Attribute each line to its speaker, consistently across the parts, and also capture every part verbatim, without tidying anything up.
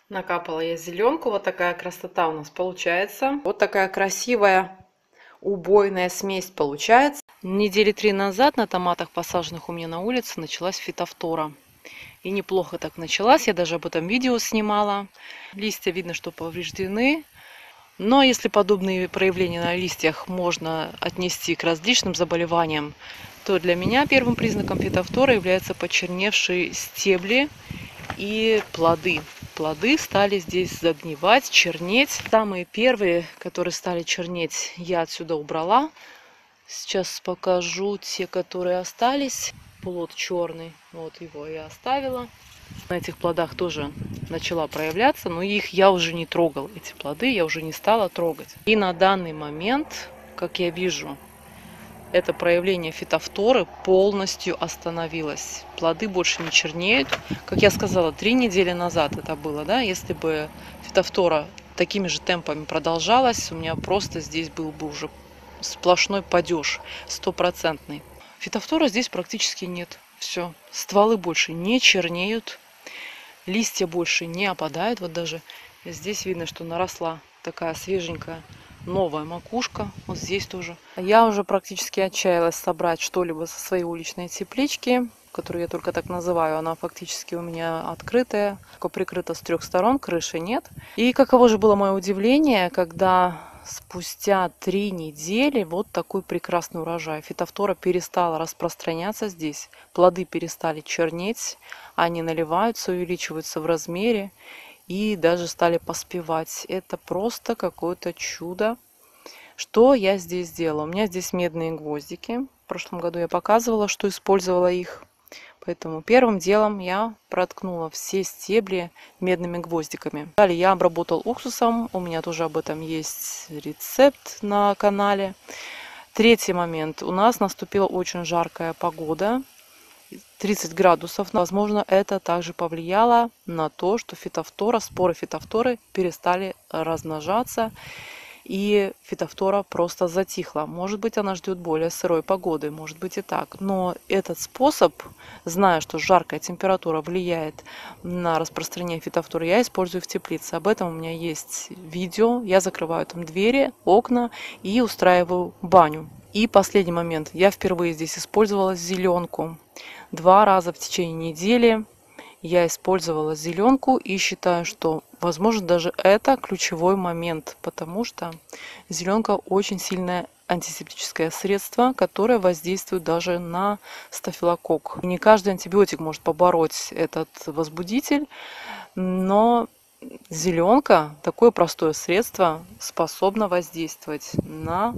Speaker 1: Накапала я зеленку. Вот такая красота у нас получается. Вот такая красивая убойная смесь получается. Недели три назад на томатах, посаженных у меня на улице, началась фитофтора. И неплохо так началась. Я даже об этом видео снимала. Листья видно, что повреждены. Но если подобные проявления на листьях можно отнести к различным заболеваниям, то для меня первым признаком фитофторы являются почерневшие стебли и плоды. Плоды стали здесь загнивать, чернеть. Самые первые, которые стали чернеть, я отсюда убрала. Сейчас покажу те, которые остались. Плод черный, вот его я оставила. На этих плодах тоже начала проявляться, но их я уже не трогал. Эти плоды я уже не стала трогать. И на данный момент, как я вижу, это проявление фитофторы полностью остановилось. Плоды больше не чернеют. Как я сказала, три недели назад это было, да? Если бы фитофтора такими же темпами продолжалась, у меня просто здесь был бы уже сплошной падеж, стопроцентный. Фитофтора здесь практически нет. Все, стволы больше не чернеют, листья больше не опадают. Вот даже здесь видно, что наросла такая свеженькая новая макушка. Вот здесь тоже. Я уже практически отчаялась собрать что-либо со своей уличной теплички, которую я только так называю. Она фактически у меня открытая, только прикрыта с трех сторон, крыши нет. И каково же было мое удивление, когда спустя три недели вот такой прекрасный урожай. Фитофтора перестала распространяться здесь. Плоды перестали чернеть, они наливаются, увеличиваются в размере и даже стали поспевать. Это просто какое-то чудо. Что я здесь сделала? У меня здесь медные гвоздики. В прошлом году я показывала, что использовала их. Поэтому первым делом я проткнула все стебли медными гвоздиками. Далее я обработал уксусом. У меня тоже об этом есть рецепт на канале. Третий момент. У нас наступила очень жаркая погода. тридцать градусов. Возможно, это также повлияло на то, что фитофтора, споры фитофторы перестали размножаться. И фитофтора просто затихла. Может быть, она ждет более сырой погоды, может быть и так. Но этот способ, зная, что жаркая температура влияет на распространение фитофторы, я использую в теплице. Об этом у меня есть видео. Я закрываю там двери, окна и устраиваю баню. И последний момент. Я впервые здесь использовала зеленку. Два раза в течение недели я использовала зеленку и считаю, что, возможно, даже это ключевой момент, потому что зеленка очень сильное антисептическое средство, которое воздействует даже на стафилококк. Не каждый антибиотик может побороть этот возбудитель, но зеленка, такое простое средство, способно воздействовать на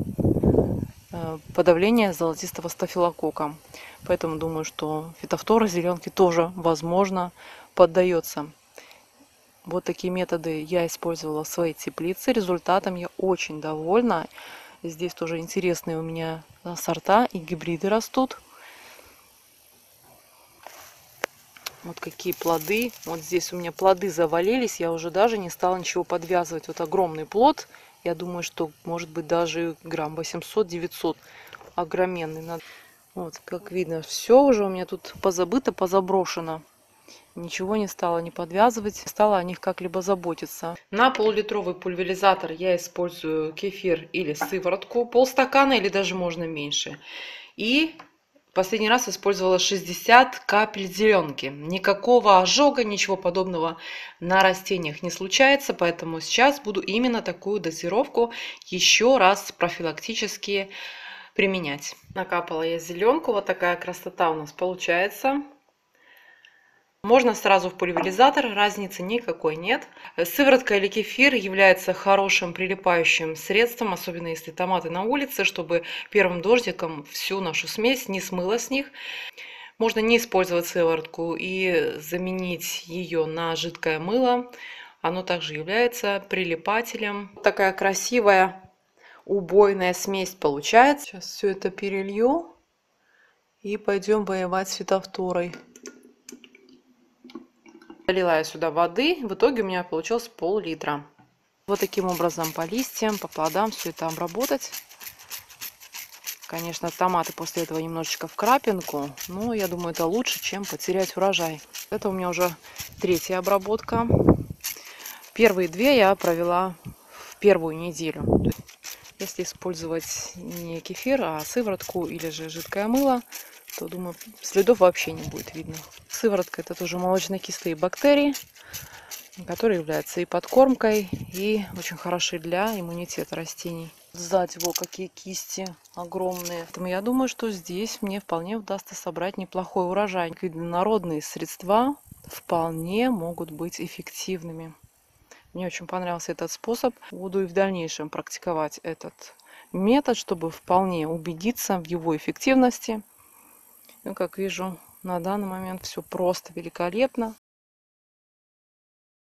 Speaker 1: подавление золотистого стафилококка. Поэтому думаю, что фитофтора зеленки тоже, возможно, поддается. Вот такие методы я использовала в своей теплице. Результатом я очень довольна. Здесь тоже интересные у меня сорта и гибриды растут. Вот какие плоды. Вот здесь у меня плоды завалились. Я уже даже не стала ничего подвязывать. Вот огромный плод. Я думаю, что может быть даже грамм восемьсот-девятьсот. Огроменный. Вот, как видно, все уже у меня тут позабыто, позаброшено. Ничего не стала не подвязывать, стала о них как-либо заботиться. На полулитровый пульверизатор я использую кефир или сыворотку, полстакана или даже можно меньше. И последний раз использовала шестьдесят капель зеленки. Никакого ожога, ничего подобного на растениях не случается, поэтому сейчас буду именно такую дозировку еще раз профилактически применять. Накапала я зеленку. Вот такая красота у нас получается. Можно сразу в пульверизатор, разницы никакой нет. Сыворотка или кефир является хорошим прилипающим средством, особенно если томаты на улице, чтобы первым дождиком всю нашу смесь не смыло с них. Можно не использовать сыворотку и заменить ее на жидкое мыло. Оно также является прилипателем. Такая красивая убойная смесь получается. Сейчас все это перелью и пойдем воевать с фитофторой. Долила я сюда воды, в итоге у меня получилось пол-литра. Вот таким образом по листьям, по плодам все это обработать. Конечно, томаты после этого немножечко в крапинку, но я думаю, это лучше, чем потерять урожай. Это у меня уже третья обработка. Первые две я провела в первую неделю. Если использовать не кефир, а сыворотку или же жидкое мыло, то, думаю, следов вообще не будет видно. Сыворотка — это тоже молочно-кислые бактерии, которые являются и подкормкой, и очень хороши для иммунитета растений. Сзади, во, какие кисти огромные. Поэтому я думаю, что здесь мне вполне удастся собрать неплохой урожай. Народные средства вполне могут быть эффективными. Мне очень понравился этот способ. Буду и в дальнейшем практиковать этот метод, чтобы вполне убедиться в его эффективности. И, как вижу, на данный момент все просто великолепно.